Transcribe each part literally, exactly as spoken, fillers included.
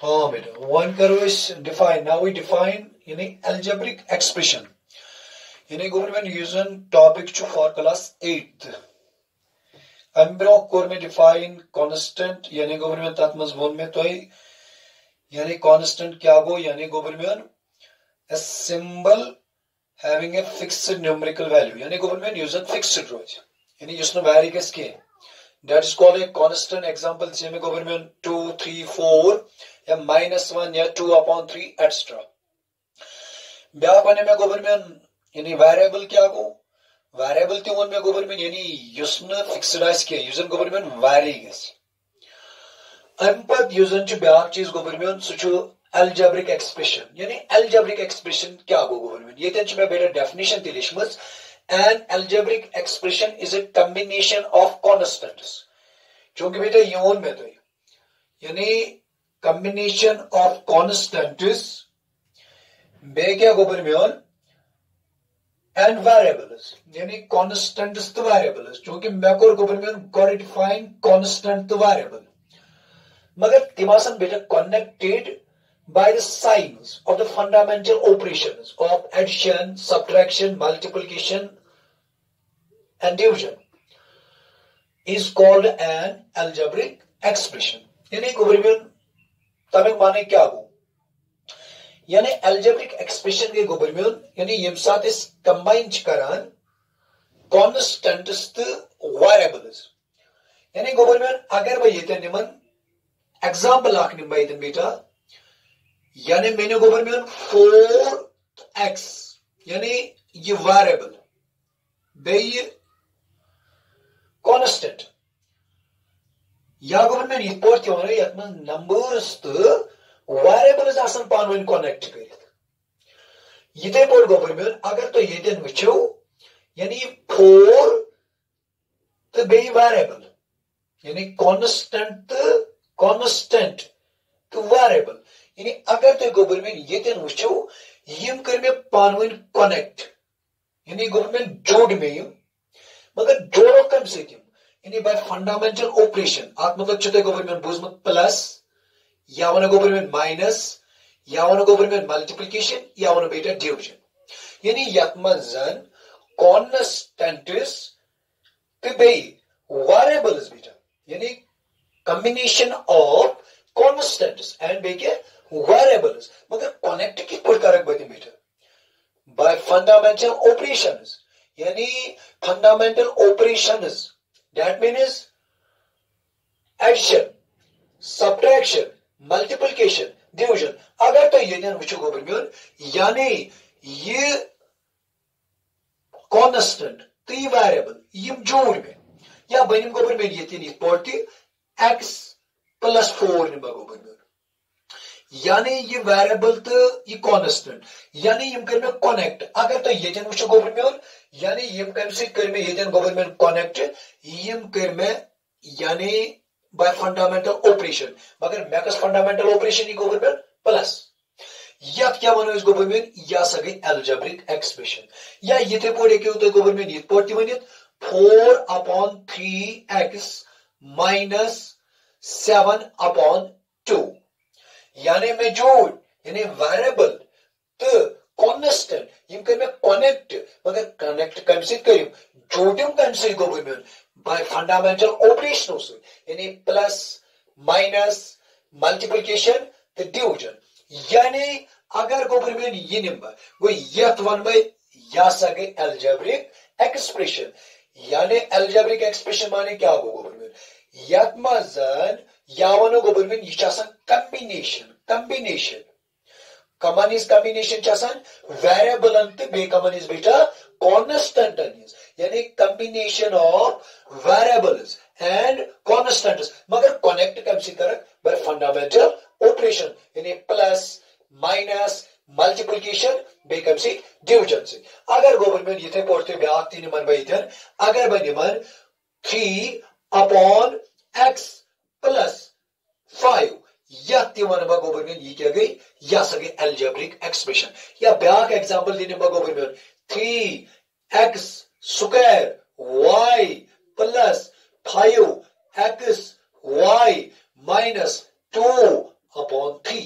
हाँ बेटा वन करो डिफाइन नाउ वी डिफाइन यानी algebraic expression यानी गवर्नमेंट यूजन टॉपिक छु फॉर क्लास एट अम ब्रो कोर में डिफाइन कांस्टेंट यानी गवर्नमेंट तत मज वोन में तोय यानी कांस्टेंट क्या गो यानी गवर्नमेंट a symbol having a fixed numerical value यानी गवर्नमेंट यूजन फिक्स्ड रोज यानी जिसने वैरी कस के that is called a constant example जिसमें गवर्नमेंट टू थ्री फोर या माइनस वन या टू अपॉन थ्री एक्स्ट्रा ब्या बने में गवर्नमेंट यानी वेरिएबल क्या गो वेरिएबल ते वन में गवर्नमेंट यानी युसने फिक्स्ड आइस के यूजन गवर्नमेंट वेरी गस अम पद यूजन च ब्या चीज गवर्नमेंट सुचो algebraic expression यानी algebraic expression क्या गो गवर्नमेंट ये तेन च में बेटा डेफिनेशन ते लिखमस an algebraic expression is a combination of constants चूंकि बेटा यून में तो यानी combination of constants बे क्या गवर्नमेंट and variables यानी constants तो variables चूंकि मैं को गवर्नमेंट को डिफाइन constant तो variable मगर तिमासन बेटा connected by the signs of the fundamental operations of addition, subtraction, multiplication and division is called an algebraic expression यानी गवर्नमेंट तमें माने क्या गो यानी algebraic expression के गवर्नमेंट यानी यम साथ इस कंबाइन करान constants तो variables यानी गवर्नमेंट अगर वह ये निमन एग्जांपल आख निम बाइतन बेटा यानी मैंने गवर्नमेंट फोर एक्स यानी ये वेरिएबल बे ये कांस्टेंट या गवर्नमेंट ये पोर्ट क्यों रहे यत्म नंबर्स तो वेरिएबल्स आसन पानवन कनेक्ट करित ये पोर्ट गवर्नमेंट अगर तो ये दिन विचो यानी फोर तो बे वेरिएबल यानी कांस्टेंट कांस्टेंट तो वेरिएबल यानी अगर तो गवर्नमेंट ये दिन वुचो यम कर में पानवन कनेक्ट यानी गवर्नमेंट जोड़ में मगर जोड़ो कम से कम यानी बाय फंडामेंटल ऑपरेशन आत मतलब चते गवर्नमेंट बुझमत प्लस या वन गवर्नमेंट माइनस या वन गवर्नमेंट मल्टीप्लिकेशन या वन बेटा डिवीजन यानी यत्मजन कांस्टेंट्स पे बे वेरिएबल्स बेटा यानी कॉम्बिनेशन ऑफ कांस्टेंट्स एंड बे के variables मगर कनेक्ट की प्रकार बती बेटा बाय फंडामेंटल ऑपरेशंस यानी fundamental operations that means addition subtraction multiplication division अगर तो ये दिन विचो गवर्नमेंट यानी ये कांस्टेंट ती वेरिएबल यम जोड़ में या बनिम गवर्नमेंट ये तीन पड़ती x प्लस फोर निबा गवर्नमेंट यानी ये वेरिएबल तो ये कांस्टेंट यानी यम कर में कनेक्ट अगर तो ये जन वुचो गवर्नमेंट यानी यम कर से कर में ये जन गवर्नमेंट कनेक्ट यम कर में यानी बाय फंडामेंटल ऑपरेशन मगर मैकस फंडामेंटल ऑपरेशन ही गवर्नमेंट प्लस यत क्या वनो इस गवर्नमेंट या सगे algebraic expression या ये पोड़े के होते गवर्नमेंट ये पोड़ती वनित four upon three x minus seven upon two यानी में जोड़ यानी वेरिएबल तो कांस्टेंट यम कर में कनेक्ट मगर कनेक्ट कम से करियो जोड़म कम से गवर्नमेंट बाय फंडामेंटल ऑपरेशन से यानी प्लस माइनस मल्टीप्लिकेशन तो डिवीजन यानी अगर गवर्नमेंट ये नंबर वो यत वन में या सके algebraic expression यानी algebraic expression माने क्या हो गवर्नमेंट यत मजन यावनो गवर्नमेंट ये चासन कॉम्बिनेशन कॉम्बिनेशन कमान इज कॉम्बिनेशन चासन वेरिएबल अंत बे कमान इज बेटा कांस्टेंट यानी combination of variables and constants मगर कनेक्ट कम से करक बाय फंडामेंटल ऑपरेशन यानी प्लस माइनस मल्टीप्लिकेशन बे कम से डिवीजन से अगर गवर्नमेंट ये थे पढ़ते ब्याह तीन मन बैठन अगर बने मन three upon x plus five या तिवनबा गवर्नमेंट ये क्या गई या सके algebraic expression या ब्याक एग्जांपल देने बा गवर्नमेंट three x square y plus five x y minus two upon three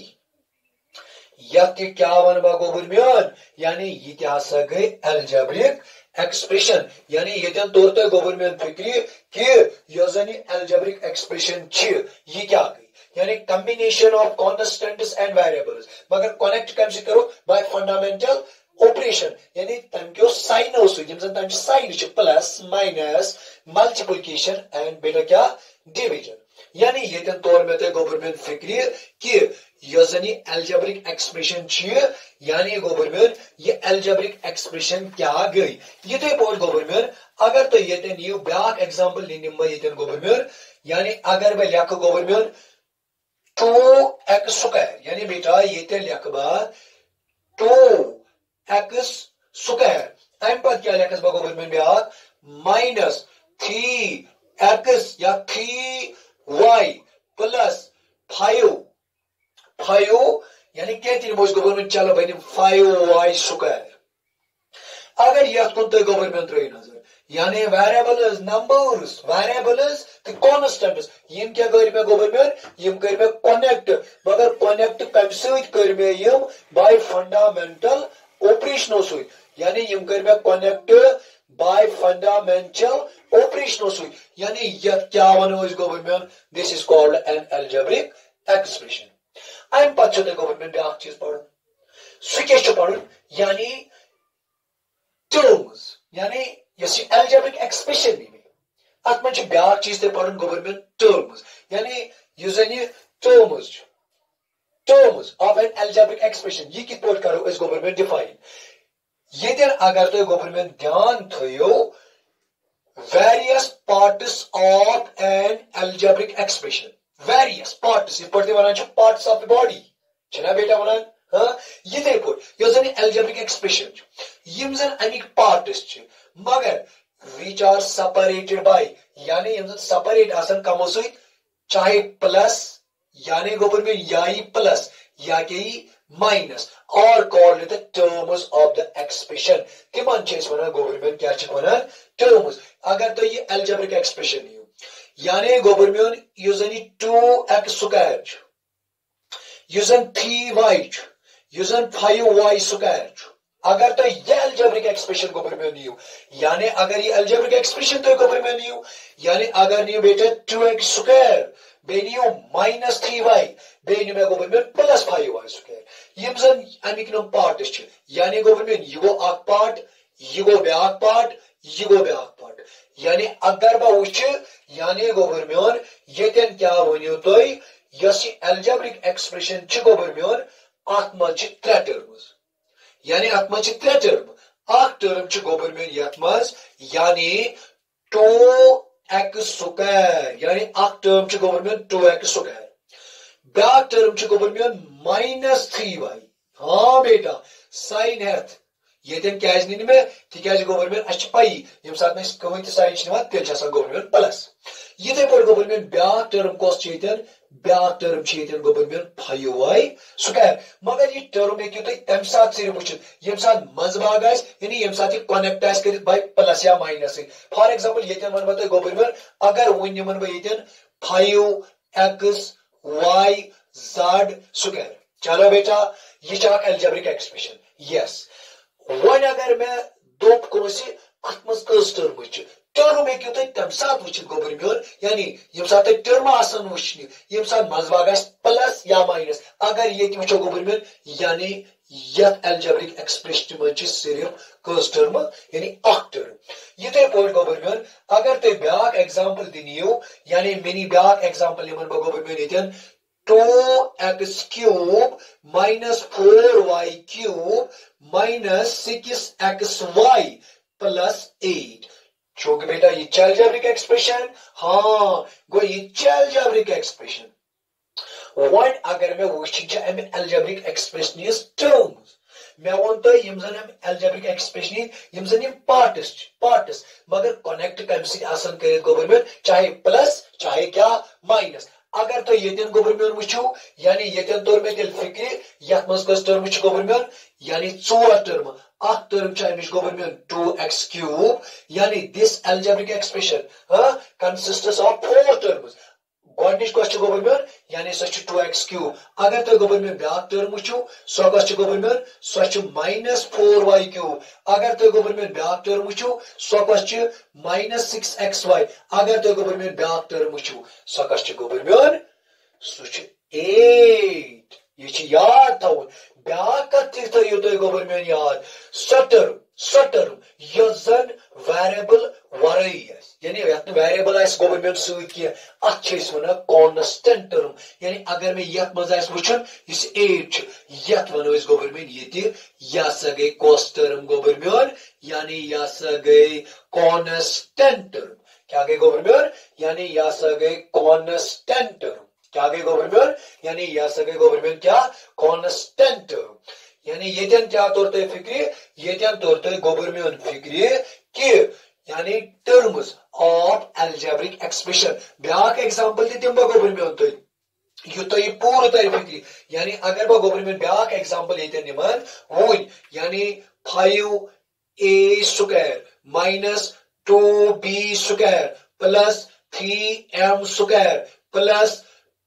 यह क्या वन गोबर मियान यानी यह हसा गई एल्जेब्रिक एक्सप्रेशन यानी ये तोर तो गोबर मियान फिक्री कि यह जन एल्जेब्रिक एक्सप्रेशन यह क्या गई यानी combination of constants and variables मगर कनेक्ट कम से करो बाय फंडामेंटल ऑपरेशन यानी तम क्यों साइन हो सो जम तम sign plus minus multiplication and बेटा क्या डिवीजन यानी ये तौर में तो गोबर में फिक्री कि यह जनी एल्जेब्रिक एक्सप्रेशन यानी गोबर में ये एल्जेब्रिक एक्सप्रेशन क्या गई ये तो पोट गोबर में अगर तो ये न्यू ब्याक एग्जांपल निम ये गोबर में यानी अगर मैं लिख गोबर में टू एक्स स्क्वायर यानी बेटा ये लिख टू एक्स स्क्वायर अम पे क्या लिखस बह गोबर में ब्याक माइनस थ्री एक्स या three y plus five five यानी कहती गोबर में चलो बन फाइव वाई स्क्वायर अगर यथ कुन तुम गोबर में त्रो नजर यानी वेरिएबल्स नंबर्स वेरिएबल्स तो कॉन्स्टेंट्स यम क्या कर मे गोबर में यम कर मे कनेक्ट मगर कनेक्ट कम सत कर मे यम बाय फंडामेंटल ऑपरेशनों सत यानी यम कर मे कनेक्ट बाय फंडामेंटल ऑपरेशनों सत यानी यथ क्या वनो गोबर में this is called an algebraic expression अम पे गोबर में ब्या चीज पढ़ सह पढ़ यानी टर्म्स यानी यस एल्जेब्रिक एक्सप्रेशन अत मे ब्या चीज ते पढ़ गोबर में टर्म्स यानी यह जन terms terms of an algebraic expression यह कित पे करो गोबर में डिफाइन ये अगर तुम गोबर में ध्यान थो various parts of an algebraic expression various parts इत पे वन पार्ट्स ऑफ द बॉडी छना बेटा वन हाँ ये पे यह जन एल्जेब्रिक एक्सप्रेशन यम जन अमिक पार्ट्स मगर विच आर सेपरेटेड बाय यानी यम जन सेपरेट आसन कमो सत चाहे प्लस यानी गोबर में या प्लस या के माइनस और called the terms of the expression तिमन वन गोबर में क्या वन टर्म्स अगर तो ये एल्जेब्रिक एक्सप्रेशन यानी गोबर में यह जन टू एक्स स्क्वायर यह जन थ्री वाई यह जन फाइव वाई स्क्वायर अगर तो यह एल्जेब्रिक एक्सप्रेशन गोबर में नियो यानी अगर ये एल्जेब्रिक एक्सप्रेशन तो गोबर में नियो यानी अगर नियो बेटा टू एक्स स्क्वायर बे नियो माइनस थ्री वाई बे नियो गोबर में प्लस फाइव वाई स्क्वायर यम जन अमिक नम पार्ट यानी गोबर में यह गो अख पार्ट यह गो ब्याक पार्ट यह गो ब्याक पार्ट यानी अगर बह वुच यानी गोबर में ये क्या वनो तुम यस एल्जेब्रिक एक्सप्रेशन गोबर में अत मज त्रे टर्म्स यानी अत मज त्रे टर्म अख टर्म गोबर में यथ मज यानी टू एक्स स्क्वायर यानी अख टर्म गोबर में टू एक्स स्क्वायर ब्याक टर्म गोबर में माइनस थ्री वाई हाँ बेटा साइन हेथ ये क्या मे तिज गोबर में अच्छे पई यम सात कहें साइन तेल गोबर में प्लस ये पे गोबर में ब्याक टर्म कस ब्याक टर्म गोबर में फाइव वाई स्क्वायर मगर ये टर्म हेकू तुम तम सात सिर्फ वुचित यम सात मजबाग यानी यम सात कनेक्ट कर बाय प्लस या माइनस फॉर एग्जांपल ये वन तुम गोबर में अगर वन वन बह five x y z square चलो बेटा यह एल्जेब्रिक एक्सप्रेशन यस वन अगर मैं दोप कस अत मज कस टर्म टर्म हेकू तुम तम सात वुचित गोबर में यानी यम सात टर्म आसन वुचन यम सात मजबाग प्लस या माइनस अगर ये वो गोबर में यानी यथ एल्जेब्रिक एक्सप्रेशन मज सिर्फ कस टर्म यानी अख टर्म ये पे गोबर में अगर तुम ब्याक एग्जांपल दिनियो यानी मिनी ब्याक एग्जांपल यमन गोबर में ये two x cube minus four y cube minus six x y plus eight चूंकि बेटा ये एल्जेब्रिक एक्सप्रेशन हाँ गो ये एल्जेब्रिक एक्सप्रेशन वन अगर मैं वुचन अम एल्जेब्रिक एक्सप्रेशन टर्म्स मे वो तो यम जन एल्जेब्रिक एक्सप्रेशन यम जन पार्ट्स पार्ट्स मगर कनेक्ट कम सत कर गोबर में चाहे प्लस चाहे क्या माइनस अगर तो ये गोबर में वो यानी ये तोर मे तेल फिक्र यथ मज कस टर्म गोबर में यानी चोर टर्म अख टर्म अमिश गोबर में टू एक्स क्यूब यानी this algebraic expression consists of four terms गोडनिश कस गोबर मेन यानी सो टू एक्स क्यूब अगर तुम गोबर मेन ब्या टर्म वो सो कस गोबर मेन सो माइनस फोर वाई क्यूब अगर तुम गोबर मेन ब्या टर्म वो सो कस माइनस सिक्स एक्स वाई अगर तुम गोबर मेन ब्या टर्म वो सो कस गोबर मेन सो एट ये याद थवन ब्या कत थो गोबर मेन याद सो टर्म सो टर्म यन वेरिएबल वरई यानी वेरिएबल गोबर मेन सत्ना कांस्टेंट टर्म यानी अगर मे ये वुचन इस एट ये वनो गोबर मेन ये यह गई कौस टर्म गोबर मेन यानी यह गई कांस्टेंट टर्म क्या गई गोबर मेन यानी यह गई कांस्टेंट टर्म क्या गई गोबर मेन यानी यह गई गोबर मेन क्या कांस्टेंट टर्म यानी ये क्या तौर तय फिक्री ये तौर तय गोबर मेन फिक्री कि यानी टर्म्स ऑफ अलजेब्रिक एक्सप्रेशन ब्याक एग्जांपल दिम बह गोबर मेन तुम यु तुम पूर तर फिक्री यानी अगर बह गोबर मेन ब्याक एग्जांपल ये निमान वन यानी five a square minus two b square plus three m square plus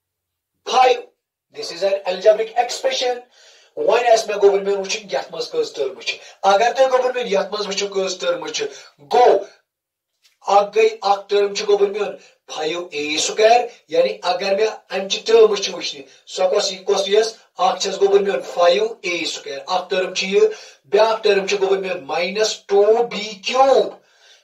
five this is an algebraic expression वन आस मे गोबर मेन वुचन यथ मज कस टर्म अगर तुम गोबर मेन यथ मज वुचो कस टर्म गो अख गई अख टर्म गोबर मेन फाइव ए स्क्वायर यानी अगर मे अमच टर्म वुचन सो कस कस यस अख गोबर मेन फाइव ए स्क्वायर अख टर्म ब्या टर्म गोबर मेन minus two b cube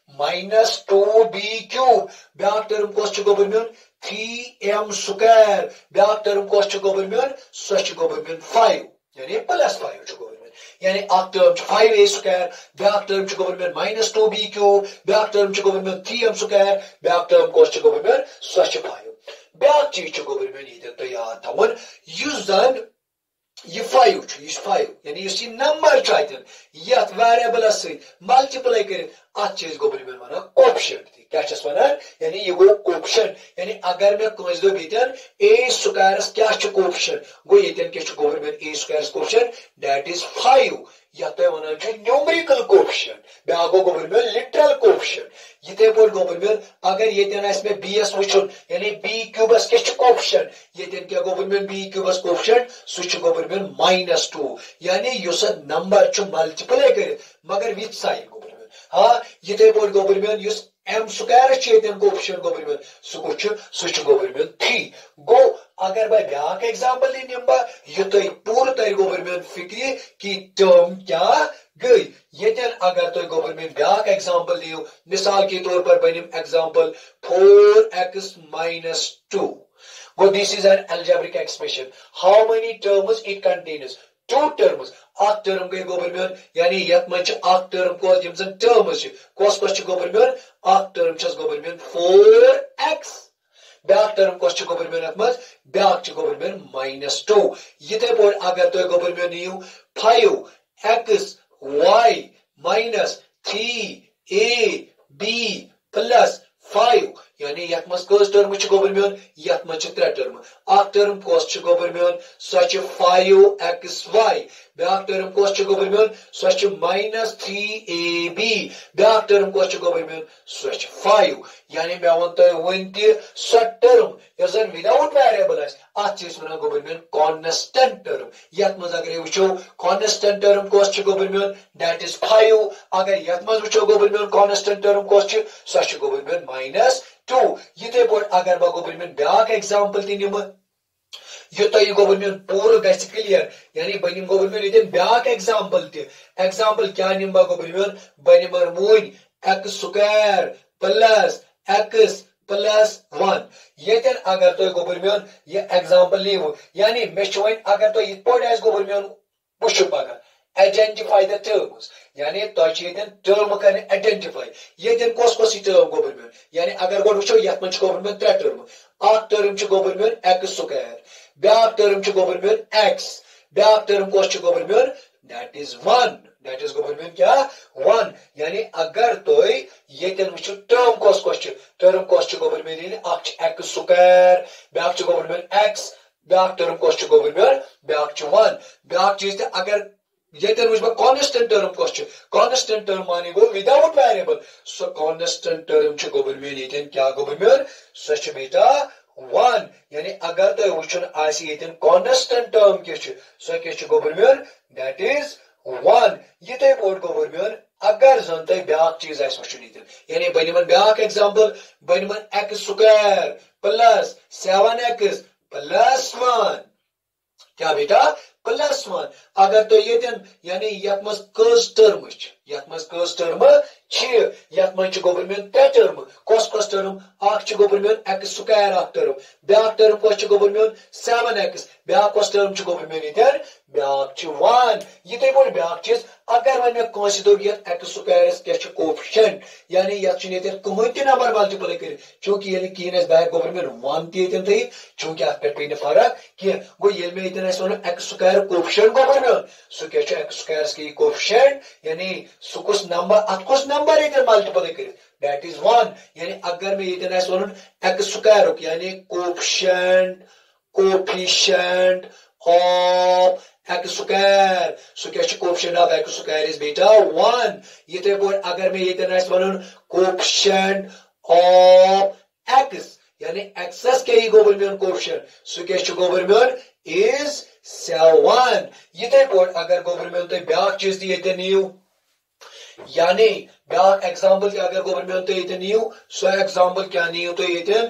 minus two b cube ब्या टर्म कस गोबर मेन थ्री एम स्क्वायर ब्या टर्म कस गोबर मेन सो गोबर मेन फाइव यानी प्लस फाइव गोबर मेन यानी अख टर्म फाइव ए स्क्वायर ब्या टर्म गोबर मेन माइनस टू बी क्यूब ब्या टर्म गोबर मेन थ्री एम स्क्वायर ब्या टर्म कस गोबर मेन सो फाइव ब्या चीज गोबर मेन ये तो याद थवन युस जन ये फाइव फाइव यानी इस नंबर ये वेरिएबल मल्टीप्लाई कर अत गोबर मेन वन कोफिशिएंट क्या वन यानी यह गो कोफिशिएंट यानी अगर मे कस दोप ये ए स्क्वायरस क्या कोफिशिएंट गो ये क्या गोबर मेन ए स्क्वायरस कोफिशिएंट दैट इज फाइव या तुम वन न्यूमेरिकल कोफिशिएंट ब्या गो गोबर मेन लिटरल कोफिशिएंट ये पे गोबर मेन अगर ये बी एस वुचन यानी बी क्यूबस क्या कोफिशिएंट ये क्या गोबर मेन बी क्यूबस कोफिशिएंट सह गोबर मेन माइनस टू यानी युस नंबर मल्टीप्लाई कर मगर विथ साइन गोबर मेन हाँ ये पे गोबर मेन युस एम स्क्वायर कोफिशिएंट गोबर मेन सह सह गोबर मेन थ्री गो अगर बह ब्या एग्जांपल निम बह यह तुम पूर तर गोबर मेन फिक्री कि टर्म क्या गई ये अगर तुम गोबर मेन ब्या एग्जांपल दियो मिसाल के तौर पर बनिम example four x minus two गो this is an algebraic expression how many terms it contains two terms अख टर्म गई गोबर मेन यानी यथ मज अख टर्म कस यम जन टर्म्स कस कस गोबर मेन अख टर्म गोबर मेन फोर एक्स ब्या टर्म कस गोबर मेन अत मज ब्या गोबर मेन माइनस टू ये पे अगर तुम गोबर मेन नियो five x y minus three a b plus five यानी यथ मज कस टर्म गोबर मेन यथ मज त्रे टर्म अख टर्म कस गोबर मेन सो फाइव एक्स वाई ब्या टर्म कस गोबर मेन सो माइनस थ्री ए बी ब्या टर्म कस गोबर मेन सो फाइव यानी मे वन तुम वन तह टर्म यह जन विदाउट वेरिएबल अत वन गोबर मेन कांस्टेंट टर्म यथ मज अगर वो कांस्टेंट टर्म कस गोबर मेन दैट इज फाइव अगर यथ मज वो गोबर मेन कांस्टेंट टर्म कस सो गोबर मेन माइनस टू ये पे अगर बह गोबर मेन ब्या एग्जांपल तह निम यह तुम गोबर मेन पूर ग क्लियर यानी बह निम गोबर मेन ये ब्या एग्जांपल तह एग्जांपल क्या निम बह गोबर मेन बह निम वन x square plus x plus one ये अगर तुम गोबर मेन यह एग्जांपल लीव यानी मे वन अगर तुम इत पे गोबर मेन वो पगह आइडेंटिफाई द टर्म्स यानी तुम टर्म कर आइडेंटिफाई ये कस कस टर्म गोबर मेन यानी अगर गो वो ये गोबर मेन त्रे टर्म अख टर्म गोबर मेन एक्स स्क्वायर ब्या टर्म गोबर मेन एक्स ब्या टर्म कस गोबर मेन that is one that is गोबर मेन क्या वन यानी अगर तुम ये वो टर्म कस कस टर्म कस गोबर मेन अख एक्स स्क्वायर ब्या गोबर मेन एक्स ब्या टर्म कस गोबर मेन ब्या वन ब्या चीज अगर ये वुच बह कांस्टेंट टर्म कस कांस्टेंट टर्म मानी गो विदाउट वेरिएबल सो कांस्टेंट टर्म गोबर मेन ये क्या गोबर मेन सो बेटा वन यानी अगर तो वुचन आसी यतन कांस्टेंट टर्म के सो के गोबरमियन दैट इज वन ये बोट गोबरमियन अगर जन तुम ब्या चीज वुचन यतन यानी बन ब्या एग्जाम्पल बन x square plus seven x plus one क्या बेटा प्लस वन अगर तो यतन यानी यत मज कस टर्म यत मज कस टर्म यत मज गोबरमियन त्रे टर्म कस कस टर्म अख गोबरमियन एक्स स्क्वायर अख टर्म ब्या टर्म कस गोबरमियन सेवन एक्स ब्या कस टर्म गोबरमियन यतन ब्या वन ये बोल ब्या चीज अगर वन मे कस दोप ये एक्स स्क्वायर क्या कोफिशिएंट यानी ये कहें तह नंबर मल्टीप्लाई कर चूंकि ये कहें बैक गोबरमियन वन तन थी चूंकि अत पे पे फर्क कह गो ये मे ये वो एक्स स्क्वायर कोफिशिएंट गोबरमियन सो क्या एक्स स्क्वायर की कोफिशिएंट यानी सह कुछ नंबर अत कुछ नंबर ये मल्टीप्लाई कर दैट इज वन यानी अगर मे ये वो एक्स स्क्वायर यानी coefficient coefficient of x square सो क्या coefficient of x square is बेटा वन ये बोल अगर मे ये वो कोफिशिएंट ऑफ एक्स यानी एक्सस क्या गोबरमियन कोफिशिएंट सो क्या गोबरमियन इज सेवन ये बोल अगर गोबरमियन तुम ब्या चीज ये नीव यानी ब्या एग्जाम्पल अगर गोबरमियन तुम ये नीव सो एग्जाम्पल क्या नीव तुम ये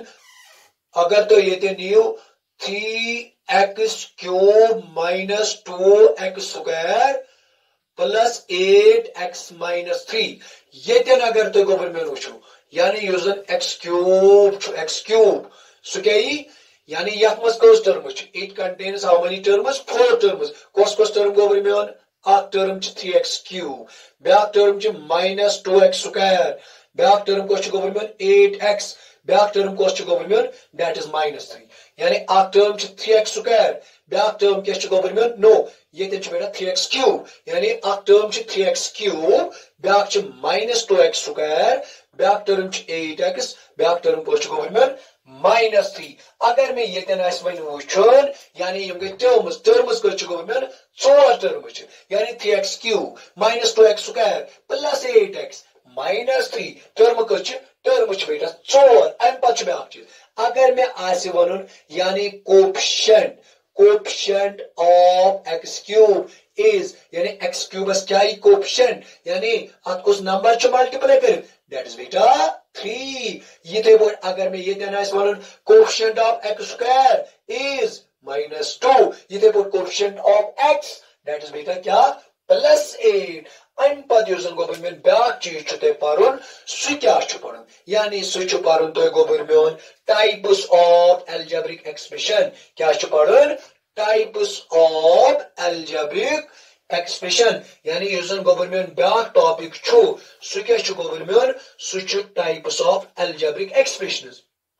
अगर तो ये नीव three x cube minus two x square plus eight x minus three ये अगर तुम गोबरमियन वो यानी एक्स क्यूब एक्स क्यूब सह क्या यानी यथ मज कस term it contains how many terms four terms कस कस टर्म गोबरमियन अख टर्म थ्री एक्स क्यूब ब्या term minus two x square ब्या टर्म कस गोबरमियन एट एक्स ब्या टर्म कस गोबरमियन दैट इज माइनस थ्री यानी अख टर्म थ्री एक्स स्क्वायर ब्या टर्म क्या गोबरमियन नो ये बेटा थ्री एक्स क्यूब यानी अख टर्म थ्री एक्स क्यूब ब्या माइनस टू एक्स स्क्वायर ब्या टर्म एट एक्स ब्या टर्म कस गोबरमियन माइनस थ्री अगर मे ये वन वुचन यानी गई टर्म्स टर्म्स कर गोबरमियन चोर टर्म यानी three x cube minus two x square plus eight x minus three term कर टर्म बेटा चोर अम पे ब्या चीज अगर मे आसे वन यानी coefficient coefficient of x cube is यानी एक्स क्यूबस क्या कोफिशिएंट यानी अत कुछ नंबर मल्टीप्लाई कर दैट इज बेटा थ्री ये बोल अगर मे ये वन coefficient of x square is minus two ये बोल coefficient of x that is बेटा क्या प्लस एट अम पे गोबरमियन ब्या चीज पुन सह क्या पुन यानी सह पुन तुम गोबरमियन टाइप्स ऑफ एल्जेब्रिक एक्सप्रेशन क्या पुन टाइप्स ऑफ एल्जेब्रिक एक्सप्रेशन यानी गोबरमियन ब्या टॉपिक सह क्या गोबरमियन सह टाइप्स ऑफ एल्जेब्रिक एक्सप्रेशन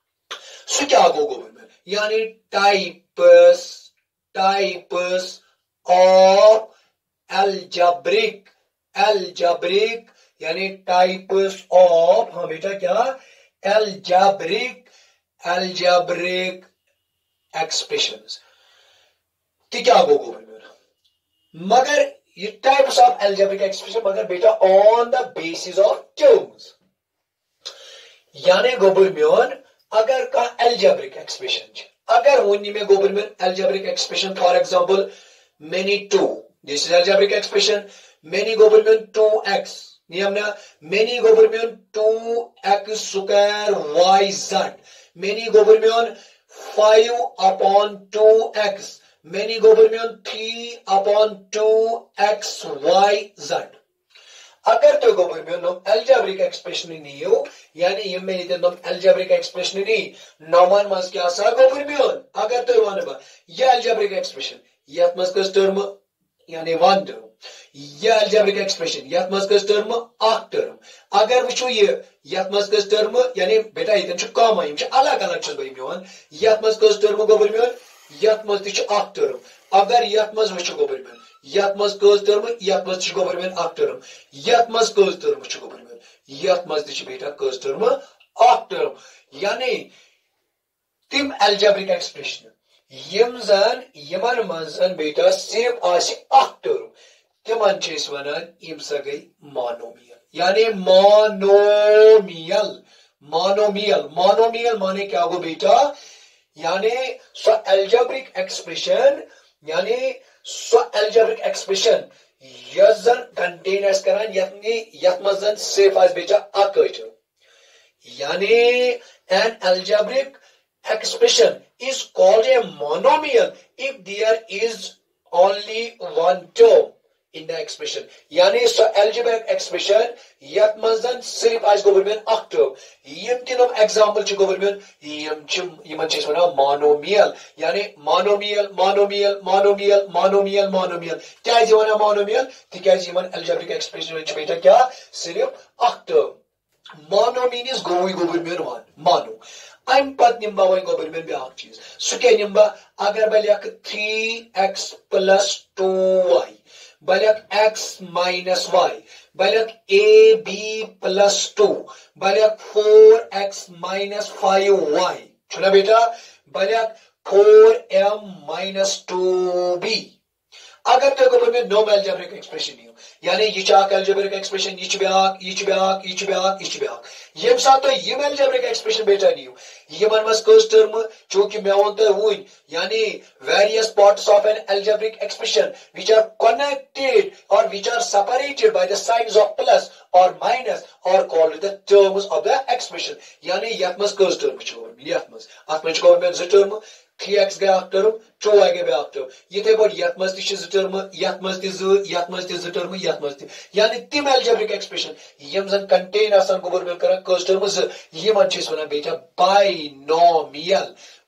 सह क्या गो गोबरमियन यानी types types of algebraic algebraic यानी टाइप्स ऑफ हाँ बेटा क्या एल्जेब्रिक एल्जेब्रिक एक्सप्रेशंस तो क्या गो गोबरमियन मगर ये टाइप्स ऑफ एल्जेब्रिक एक्सप्रेशन मगर बेटा on the basis of terms यानी गोबरमियन अगर का एल्जेब्रिक एक्सप्रेशन अगर वन में गोबरमियन एल्जेब्रिक एक्सप्रेशन फॉर एग्जांपल मेनी two this is algebraic expression मेनी गोबरमियन टू एक्स नियम ना मेनी गोबरमियन two x square y z मेनी गोबरमियन फाइव अपॉन टू एक्स मेनी गोबरमियन three upon two x y z अगर तो गोबरमियन नम एल्जेब्रिक एक्सप्रेशन नीयो यानी ये में नम एल्जेब्रिक एक्सप्रेशन नी नमन मज क्या सा गोबरमियन अगर तो वन ये एल्जेब्रिक एक्सप्रेशन यत मज कस टर्म यानी वन टर्म ये एल्जेब्रिक एक्सप्रेशन यत मज कस टर्म अख टर्म अगर वुचो ये यत मज कस टर्म यानी बेटा ये कम यम अलग अलग बह दिवान यत मज कस टर्म गोबरमियन यत मज तह अख टर्म अगर यत मज वुचो गोबरमियन यत मज कस टर्म यत मज गोबरमियन अख टर्म यत मज कस टर्म गोबरमियन यत मज तह बेटा कस टर्म अख टर्म यानी तिम एल्जेब्रिक एक्सप्रेशन यम जन यमन मज बेटा सिर्फ आसि अख टर्म तिमन वन यम सा गई मोनोमियल यानी मोनोमियल मोनोमियल मोनोमियल माने क्या गो बेटा यानी सो algebraic expression यानी सो algebraic expression यस जन कंटेन आस करान यतनी यत मजन सिर्फ आस बेचा अकट यानी an algebraic expression is called a monomial if there is only one term in the expression यानी सो algebraic expression यत मजन सिर्फ आस गोबरमेन अक term यम तिनम एग्जांपल छ गोबरमेन यम छ यमन छ वना monomial यानी monomial monomial monomial monomial monomial क्या is वना monomial तिकाज यमन algebraic expression छ बेटा क्या सिर्फ अक term mono means गोवी गोबरमेन वन mono I'm पत निम्बा वन गोबरमेन ब्याक चीज सुके निम्बा अगर Ballia three x plus two y Ballia x minus y Ballia a b plus two Ballia four x minus five y चुना बेटा Ballia four m minus two b अगर तो गोबरमेन नो algebraic expression नहीं यानी ये चाक algebraic expression ये ब्याक ये ब्याक ये ब्याक ये ब्याक ये साथ तो ये algebraic expression बेटा नहीं ये मन मस कर्स टर्म जो कि मैं वनता हुई यानी various parts of an algebraic expression which are connected or which are separated by the signs of plus or minus or called the terms of the expression यानी यत मस कर्स टर्म छो यत मस अत में छो में ज टर्म three x गया टर्म two y गया टर्म ये थे बोल यत मस ति टर्म यत मस ति ज यत मस ति ज टर्म यत मस ति यानी तिम algebraic expression यम जन कंटेन आसान गोबरमेन करा कर्स टर्म ज ये मन छ वना बेटा binomial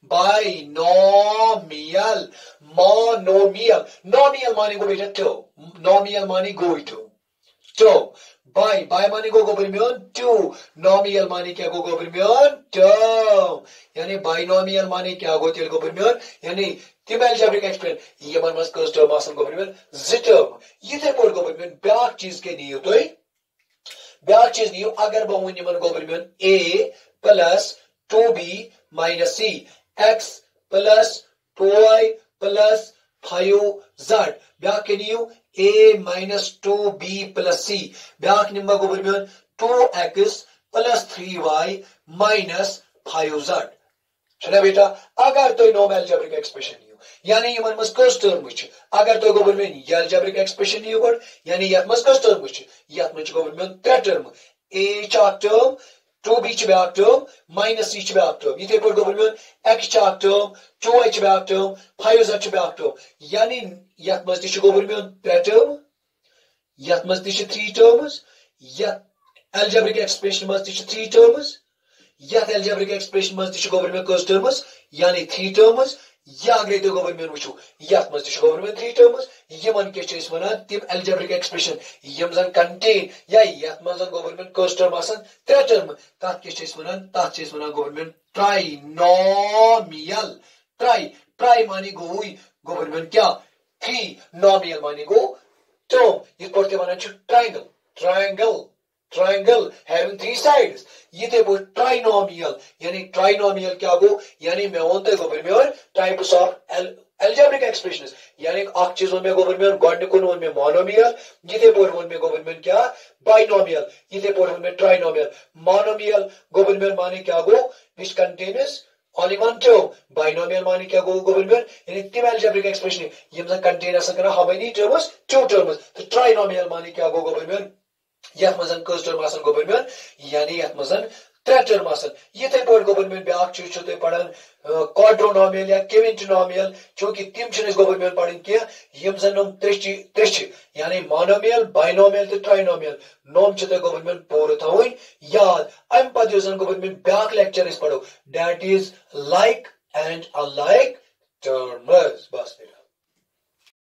binomial monomial nomial माने गो बेटा two nomial माने गो two two by by माने गो गोबरमेन two nomial माने क्या गो गोबरमेन two यानी binomial माने क्या गो तेल गोबरमेन यानी तिम algebraic expression ये मन मस कर्स टर्म आसन गोबरमेन z term ये थे पर गोबरमेन ब्याक चीज के नहीं तो ब्याक चीज नहीं अगर बहुनी मन गोबरमेन a plus two b minus c x plus two y plus five z ब्याक के नहीं a minus two b plus c ब्याक निम्बा गोबरमेन two x plus three y minus five z चला बेटा अगर तो नो algebraic expression नहीं यानी ये मन मस कर्स टर्म छ अगर तो गोबरमेन ये algebraic expression नहीं गड यानी यत मस कर्स टर्म छ यत में गोबरमेन त्रे टर्म a चाक टर्म two b च ब्याक टर्म minus c च ब्याक टर्म ये पर गोबरमेन x चाक टर्म two y च ब्याक टर्म five z च ब्याक टर्म यानी यत मस ति गोबरमेन त्रे टर्म यत मस ति three terms यत algebraic expression मस ति three terms यत algebraic expression मस ति गोबरमेन कर्स टर्म्स यानी three terms या अगर तो गोबरमेन वुचो यत मस ति गोबरमेन three terms यमन के चेस वना तिम algebraic expression यम जन कंटेन या यत मस गोबरमेन कर्स टर्म आसन त्रे टर्म तात के चेस वना तात चेस वना गोबरमेन trinomial ट्राई ट्राई माने गो हुई गोबरमेन क्या three nomial माने गो टर्म ये पढ़ते वना छ triangle triangle triangle having three sides ये थे वो trinomial यानी trinomial क्या गो यानी मैं वनते गोबरमेन types of algebraic expressions यानी एक चीज में गोबरमेन गॉड को वन में monomial ये थे पर वन में गोबरमेन क्या binomial ये थे पर वन में trinomial monomial गोबरमेन माने क्या गो which contains only one term binomial माने क्या गो गोबरमेन यानी तिम algebraic expression ये मतलब contain ऐसा करना how many terms two terms तो trinomial माने क्या गो गोबरमेन यत मजन कर्स टर्म आसन गोबरमेन यानी यत मजन त्रे टर्म आसन ये थे पर गोबरमेन ब्याक चीज छते पढ़न क्वाड्रोनोमियल या क्विंटोनोमियल जो कि तिम छने गोबरमेन पढ़न के यम जनम त्रिच त्रिच यानी मोनोमियल बाइनोमियल तो ट्राइनोमियल नोम छते गोबरमेन पोर थाउन याद अम पदियोजन गोबरमेन ब्याक लेक्चर इस पढ़ो that is like and alike terms बस